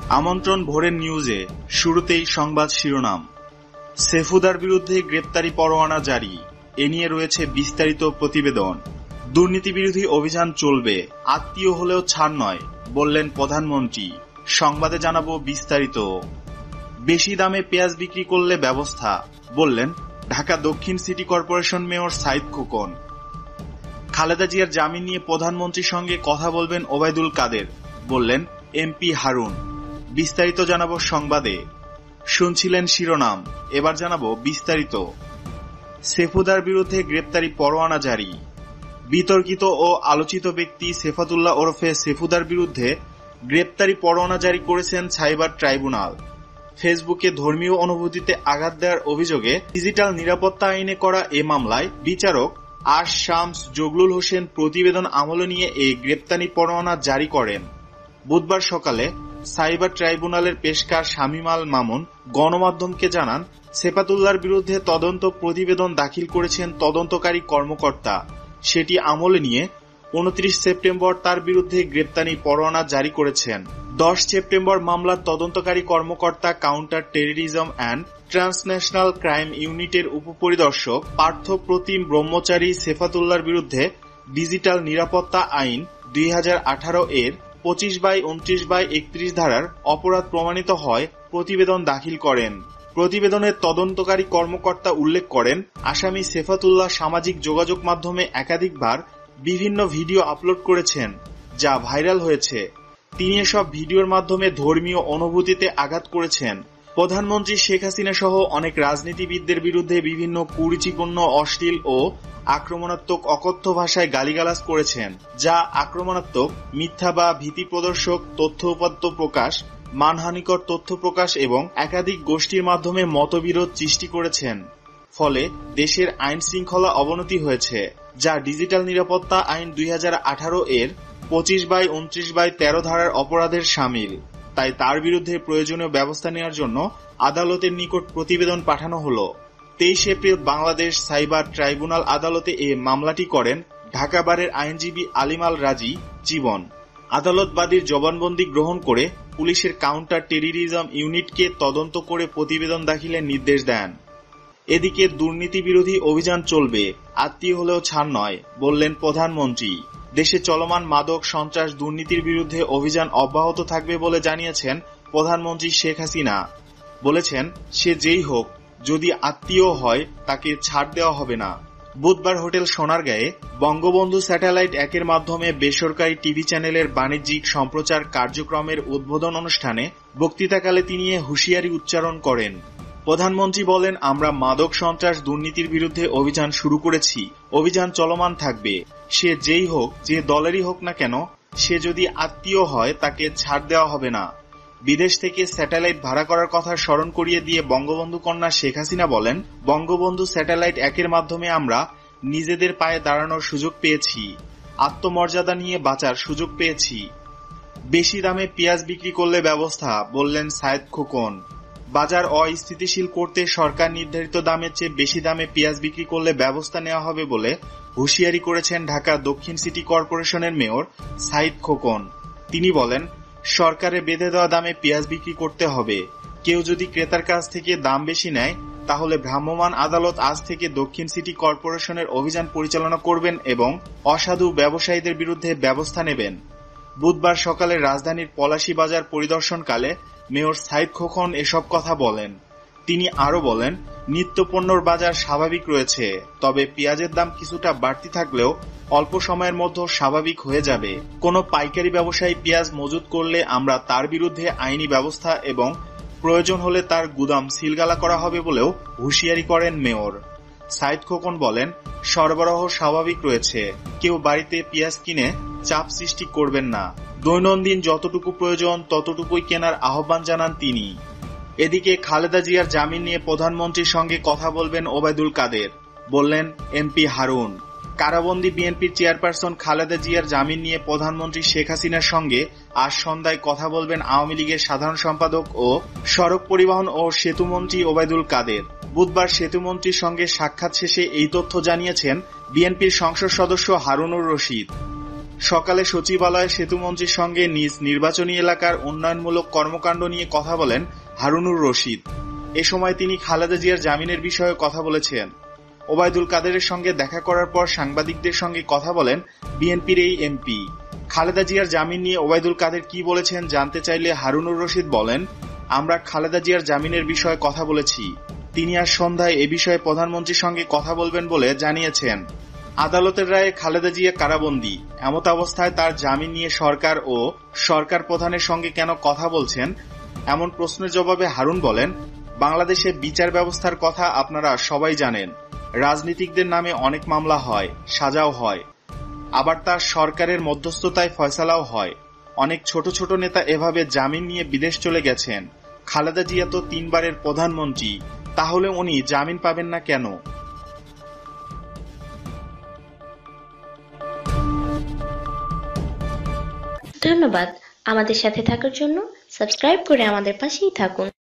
আমন্ত্রণ ভোরের নিউজে শুরুতেই সংবাদ শিরোনাম। সেফুদার বিরুদ্ধে গ্রেপ্তারি পরোয়ানা জারি, এ নিয়ে রয়েছে বিস্তারিত প্রতিবেদন। দুর্নীতি বিরোধী অভিযান চলবে, আত্মীয় হলেও ছাড় নয়, বললেন প্রধানমন্ত্রী। সংবাদে জানাবো বিস্তারিত। বেশি দামে পেঁয়াজ বিক্রি করলে ব্যবস্থা, বললেন ঢাকা দক্ষিণ city corporation mayor Sayeed Khokon. Khaleda জিয়ার জামিন নিয়ে প্রধানমন্ত্রীর সঙ্গে কথা বলবেন ওবায়দুল কাদের, বললেন এমপি হারুন। বিস্তারিত জানাবো সংবাদে। শুনছিলেন শিরোনাম, এবার জানাবো বিস্তারিত। সেফুদার বিরুদ্ধে গ্রেপ্তারি পরোয়ানা জারি। বিতর্কিত ও আলোচিত ব্যক্তি সেফাতুল্লাহ ওরফে সেফুদার বিরুদ্ধে গ্রেপ্তারি পরোয়ানা জারি করেছেন সাইবার ট্রাইব্যুনাল। ফেসবুকে ধর্মীয় অনুভূতিতে আঘাত দেওয়ার অভিযোগে ডিজিটাল নিরাপত্তা আইনে করা এ মামলায় বিচারক আশ শামস জগলুল হোসেন প্রতিবেদন আমলে নিয়ে এই গ্রেপ্তারি পরোয়ানা জারি করেন। বুধবার সকালে সাইবার ট্রাইব্যুনালের পেশকার শামীম আল মামুন গণমাধ্যমকে জানান, সেফাতুল্লাহর বিরুদ্ধে তদন্ত প্রতিবেদন দাখিল করেছেন তদন্তকারী কর্মকর্তা। সেটি আমলে নিয়ে 29 সেপ্টেম্বর তার বিরুদ্ধে গ্রেপ্তারি পরোয়ানা জারি করেছেন। 10 সেপ্টেম্বর মামলার তদন্তকারী কর্মকর্তা counter terrorism and transnational crime ইউনিটের উপপরিদর্শক পার্থ প্রতিম ব্রহ্মচারী সেফাতুল্লাহর বিরুদ্ধে ডিজিটাল নিরাপত্তা আইন 2018 এর 25/29/31 ধারার অপরাধ প্রমাণিত হয় প্রতিবেদন দাখিল করেন। প্রতিবেদনের তদন্তকারী কর্মকর্তা উল্লেখ করেন, আসামি সেফাতুল্লাহ সামাজিক যোগাযোগ মাধ্যমে একাধিকবার বিভিন্ন ভিডিও আপলোড করেছেন, যা ভাইরাল হয়েছে। তিনি এসব ভিডিওর মাধ্যমে ধর্মীয় অনুভূতিতে আঘাত করেছেন। প্রধানমন্ত্রী শেখ হাসিনা সহ অনেক রাজনীতিবিদদের বিরুদ্ধে বিভিন্ন কুরুচিপূর্ণ, অশ্লীল ও আক্রমণাত্মক অকথ্য ভাষায় গালিগালাজ করেছেন, যা আক্রমণাত্মক, মিথ্যা বা ভীতি প্রদর্শক তথ্য উপাত্ত প্রকাশ, মানহানিকর তথ্য প্রকাশ এবং একাধিক গোষ্ঠীর মাধ্যমে মতবিরোধ সৃষ্টি করেছেন। ফলে দেশের আইন শৃঙ্খলা অবনতি হয়েছে, যা ডিজিটাল নিরাপত্তা আইন 2018 এর 25/29/13 ধারার অপরাধের শামিল। তাই তার বিরুদ্ধে প্রয়োজনীয় ব্যবস্থা নেওয়ার জন্য আদালতের নিকট প্রতিবেদন পাঠানো হলো। 23 এপ্রিল বাংলাদেশ সাইবার ট্রাইব্যুনাল আদালতে এ মামলাটি করেন ঢাকা বারের আইনজীবী আলিম আল রাজি জীবন। আদালত বাদীর জবানবন্দি গ্রহণ করে পুলিশের কাউন্টার টেররিজম ইউনিটকে তদন্ত করে প্রতিবেদন দাখিলের নির্দেশ দেন। এদিকে দুর্নীতি বিরোধী অভিযান চলবে, আত্মীয় হলেও ছাড় নয়, বললেন প্রধানমন্ত্রী। দেশে চলমান মাদক, সন্ত্রাস, দুর্নীতির বিরুদ্ধে অভিযান অব্যাহত থাকবে বলে জানিয়েছেন প্রধানমন্ত্রী শেখ হাসিনা। বলেছেন, সে যেই হোক, যদি আত্মীয় হয় তাকে ছাড় দেওয়া হবে না। বুধবার হোটেল সোনারগাঁয়ে বঙ্গবন্ধু স্যাটেলাইট 1 মাধ্যমে বেসরকারি টিভি চ্যানেলের বাণিজ্যিক সম্প্রচার কার্যক্রমের উদ্বোধন অনুষ্ঠানে বক্তৃতাকালে তিনি এ হুঁশিয়ারি উচ্চারণ করেন। প্রধানমন্ত্রী বলেন, আমরা মাদক, সন্ত্রাস, দুর্নীতির বিরুদ্ধে অভিযান শুরু করেছি, অভিযান চলমান থাকবে। সে যেই হোক, যে দলেরই হোক না কেন, সে যদি আত্মীয় হয় তাকে ছাড় দেওয়া হবে না। বিদেশ থেকে স্যাটেলাইট ভাড়া করার কথা স্মরণ করিয়ে দিয়ে বঙ্গবন্ধু কন্যা শেখ হাসিনা বলেন, বঙ্গবন্ধু স্যাটেলাইট 1 মাধ্যমে আমরা নিজেদের পায়ে দাঁড়ানোর সুযোগ পেয়েছি, আত্মমর্যাদা নিয়ে বাঁচার সুযোগ পেয়েছি। বেশি দামে পেঁয়াজ বিক্রি করলে ব্যবস্থা, বললেন সাইদ খোকন। বাজার অস্থিতিশীল করতে সরকার নির্ধারিত দামের চেয়ে বেশি দামে পেঁয়াজ বিক্রি করলে ব্যবস্থা নেওয়া হবে বলে হুঁশিয়ারি করেছেন ঢাকা দক্ষিণ সিটি কর্পোরেশনের মেয়র সাইদ খোকন। তিনি বলেন, সরকারের বেঁধে দেওয়া দামে পেঁয়াজ বিক্রি করতে হবে। কেউ যদি ক্রেতার কাছ থেকে দাম বেশি নেয়, তাহলে ভ্রাম্যমাণ আদালত আজ থেকে দক্ষিণ সিটি কর্পোরেশনের অভিযান পরিচালনা করবেন এবং অসাধু ব্যবসায়ীদের বিরুদ্ধে ব্যবস্থা নেবেন। বুধবার সকালে রাজধানীর পলাশী বাজার পরিদর্শনকালে মেয়র সাইদ খোকন এসব কথা বলেন। তিনি আরো বলেন, নিত্যপণ্যর বাজার স্বাভাবিক রয়েছে, তবে পেঁয়াজের দাম কিছুটা বাড়তি থাকলেও অল্প সময়ের মধ্যে স্বাভাবিক হয়ে যাবে। কোনো পাইকারি ব্যবসায়ী পেঁয়াজ মজুত করলে আমরা তার বিরুদ্ধে আইনি ব্যবস্থা এবং প্রয়োজন হলে তার গুদাম সিলগালা করা হবে বলেও হুঁশিয়ারি করেন মেয়র। সাইদ খোকন বলেন, সরবরাহ স্বাভাবিক রয়েছে, কেউ বাড়িতে পেঁয়াজ কিনে চাপ সৃষ্টি করবেন না। দৈনন্দিন যতটুকু প্রয়োজন ততটুকুই কেনার আহ্বান জানান তিনি। এদিকে খালেদা জিয়ার জামিন নিয়ে প্রধানমন্ত্রীর সঙ্গে কথা বলবেন ওবায়দুল কাদের, বললেন এমপি হারুন। কারাবন্দী বিএনপির চেয়ারপারসন খালেদা জিয়ার জামিন নিয়ে প্রধানমন্ত্রী শেখ হাসিনার সঙ্গে আজ সন্ধ্যায় কথা বলবেন আওয়ামী লীগের সাধারণ সম্পাদক ও সড়ক পরিবহন ও সেতুমন্ত্রী ওবায়দুল কাদের। বুধবার সেতুমন্ত্রীর সঙ্গে সাক্ষাৎ শেষে এই তথ্য জানিয়েছেন বিএনপির সংসদ সদস্য হারুনুর রশিদ। সকালে সচিবালয়ে সেতুমন্ত্রীর সঙ্গে নিজ নির্বাচনী এলাকার উন্নয়নমূলক কর্মকাণ্ড নিয়ে কথা বলেন হারুনুর রশিদ। এ সময় তিনি খালেদা জিয়ার জামিনের বিষয়ে কথা বলেছেন। ওবায়দুল কাদেরের সঙ্গে দেখা করার পর সাংবাদিকদের সঙ্গে কথা বলেন বিএনপির এই এমপি। খালেদা জিয়ার জামিন নিয়ে ওবায়দুল কাদের কি বলেছেন জানতে চাইলে হারুনুর রশিদ বলেন, আমরা খালেদা জিয়ার জামিনের বিষয়ে কথা বলেছি। তিনি আজ সন্ধ্যায় এ বিষয়ে প্রধানমন্ত্রীর সঙ্গে কথা বলবেন বলে জানিয়েছেন। আদালতের রায়ে খালেদা জিয়া কারাবন্দী। এমত অবস্থায় তার জামিন নিয়ে সরকার ও সরকার প্রধানের সঙ্গে কেন কথা বলছেন, এমন প্রশ্নের জবাবে হারুন বলেন, বাংলাদেশে বিচার ব্যবস্থার কথা আপনারা সবাই জানেন। রাজনীতিকদের নামে অনেক মামলা হয়, সাজাও হয়, আবার তার সরকারের মধ্যস্থতায় ফয়সালাও হয়। অনেক ছোট ছোট নেতা এভাবে জামিন নিয়ে বিদেশ চলে গেছেন। খালেদা জিয়া তো 3 বারের প্রধানমন্ত্রী, তাহলে উনি জামিন পাবেন না কেন? ধন্যবাদ আমাদের সাথে থাকার জন্য। সাবস্ক্রাইব করে আমাদের পাশেই থাকুন।